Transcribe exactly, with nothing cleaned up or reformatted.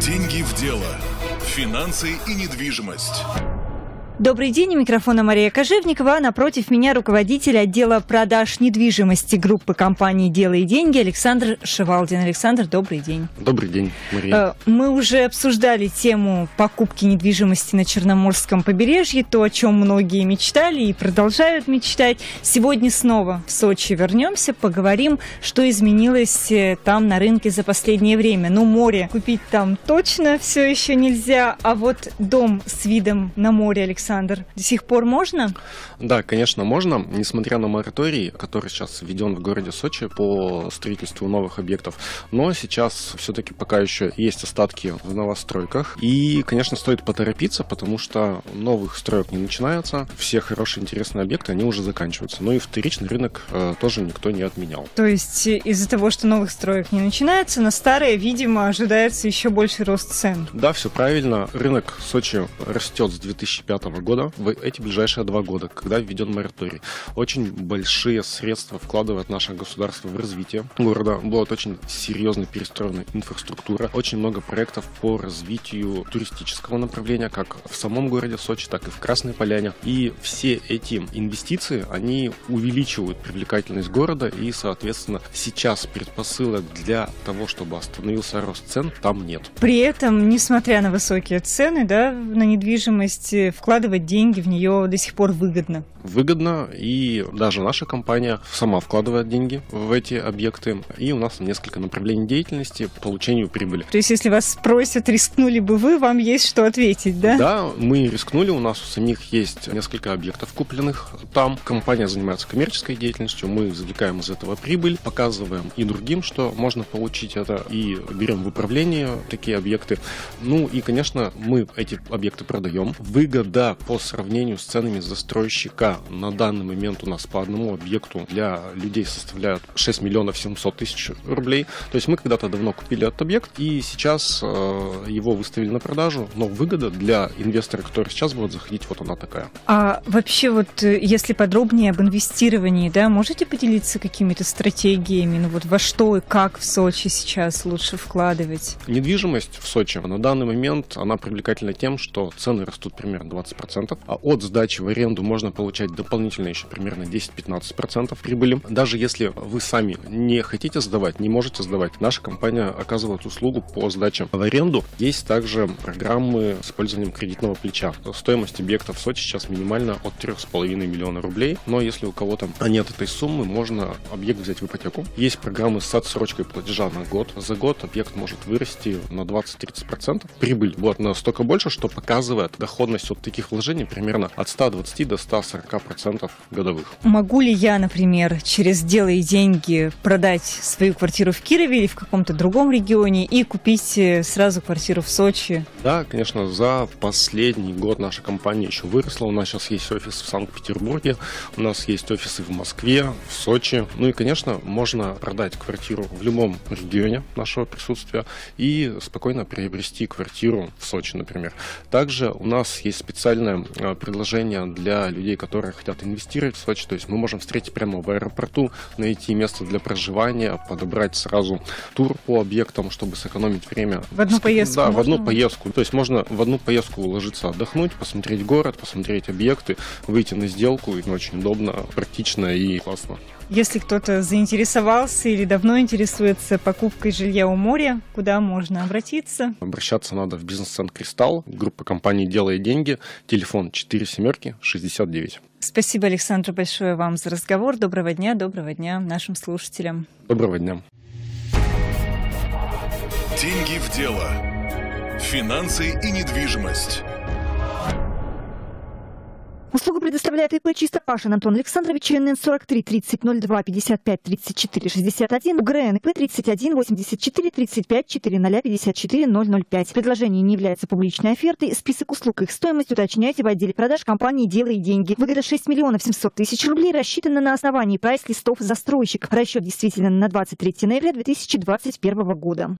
Деньги в дело. Финансы и недвижимость. Добрый день, у микрофона Мария Кожевникова, а напротив меня руководитель отдела продаж недвижимости группы компании «Дело и деньги» Александр Шевалдин. Александр, добрый день. Добрый день, Мария. Мы уже обсуждали тему покупки недвижимости на Черноморском побережье, то, о чем многие мечтали и продолжают мечтать. Сегодня снова в Сочи вернемся, поговорим, что изменилось там на рынке за последнее время. Ну, море купить там точно все еще нельзя, а вот дом с видом на море, Александр, Александр, до сих пор можно? Да, конечно, можно. Несмотря на мораторий, который сейчас введен в городе Сочи по строительству новых объектов, но сейчас все-таки пока еще есть остатки в новостройках. И, конечно, стоит поторопиться, потому что новых строек не начинается. Все хорошие, интересные объекты, они уже заканчиваются. Ну и вторичный рынок э, тоже никто не отменял. То есть из-за того, что новых строек не начинается, на старые, видимо, ожидается еще больший рост цен. Да, все правильно. Рынок Сочи растет с две тысячи пятого года в эти ближайшие два года, когда введен мораторий. Очень большие средства вкладывает наше государство в развитие города. Была очень серьезно перестроена инфраструктура. Очень много проектов по развитию туристического направления, как в самом городе Сочи, так и в Красной Поляне. И все эти инвестиции, они увеличивают привлекательность города, и, соответственно, сейчас предпосылок для того, чтобы остановился рост цен, там нет. При этом, несмотря на высокие цены, да, на недвижимость, вкладывать деньги в нее до сих пор выгодно. Выгодно, и даже наша компания сама вкладывает деньги в эти объекты, и у нас несколько направлений деятельности по получению прибыли. То есть, если вас спросят, рискнули бы вы, вам есть что ответить, да? Да, мы рискнули, у нас у самих есть несколько объектов купленных там. Компания занимается коммерческой деятельностью, мы извлекаем из этого прибыль, показываем и другим, что можно получить это, и берем в управление такие объекты. Ну и, конечно, мы эти объекты продаем. Выгода по сравнению с ценами застройщика на данный момент у нас по одному объекту для людей составляет шесть миллионов семьсот тысяч рублей. То есть мы когда-то давно купили этот объект, и сейчас э, его выставили на продажу, но выгода для инвестора, который сейчас будет заходить, вот она такая. А вообще вот, если подробнее об инвестировании, да, можете поделиться какими-то стратегиями, ну вот во что и как в Сочи сейчас лучше вкладывать? Недвижимость в Сочи на данный момент, она привлекательна тем, что цены растут примерно двадцать процентов, а от сдачи в аренду можно получать дополнительно еще примерно десять-пятнадцать процентов прибыли. Даже если вы сами не хотите сдавать, не можете сдавать, наша компания оказывает услугу по сдаче в аренду. Есть также программы с использованием кредитного плеча. Стоимость объекта в Сочи сейчас минимально от трёх с половиной миллиона рублей, но если у кого-то нет этой суммы, можно объект взять в ипотеку. Есть программы с отсрочкой платежа на год. За год объект может вырасти на двадцать-тридцать процентов. Прибыль будет настолько больше, что показывает доходность от таких вложений примерно от ста двадцати до ста сорока процентов годовых. Могу ли я, например, через «Дело и деньги» продать свою квартиру в Кирове или в каком-то другом регионе и купить сразу квартиру в Сочи? Да, конечно, за последний год наша компания еще выросла. У нас сейчас есть офис в Санкт-Петербурге, у нас есть офисы в Москве, в Сочи. Ну и, конечно, можно продать квартиру в любом регионе нашего присутствия и спокойно приобрести квартиру в Сочи, например. Также у нас есть специальное предложение для людей, которые хотят инвестировать в Сочи. То есть мы можем встретить прямо в аэропорту, найти место для проживания, подобрать сразу тур по объектам, чтобы сэкономить время. В одну поездку? Да, можно? в одну поездку. То есть можно в одну поездку уложиться, отдохнуть, посмотреть город, посмотреть объекты, выйти на сделку. И очень удобно, практично и классно. Если кто-то заинтересовался или давно интересуется покупкой жилья у моря, куда можно обратиться? Обращаться надо в бизнес-центр «Кристалл», группа компании «Дело и деньги», телефон четыре семерки шестьдесят девять. Спасибо, Александр, большое вам за разговор. Доброго дня, доброго дня нашим слушателям. Доброго дня. Деньги в дело. Финансы и недвижимость. Услугу предоставляет ИП Чистопашин Антон Александрович, эн эн сорок три тридцать ноль два пятьдесят пять тридцать четыре шестьдесят один, УГРН ИП тридцать один восемьдесят четыре тридцать пять четыреста пятьдесят четыре ноль ноль пять. Предложение не является публичной офертой. Список услуг и их стоимость уточняйте в отделе продаж компании «Дело и деньги». Выгода шесть миллионов семьсот тысяч рублей рассчитана на основании прайс-листов застройщик. Расчет действительно на двадцать третье ноября две тысячи двадцать первого года.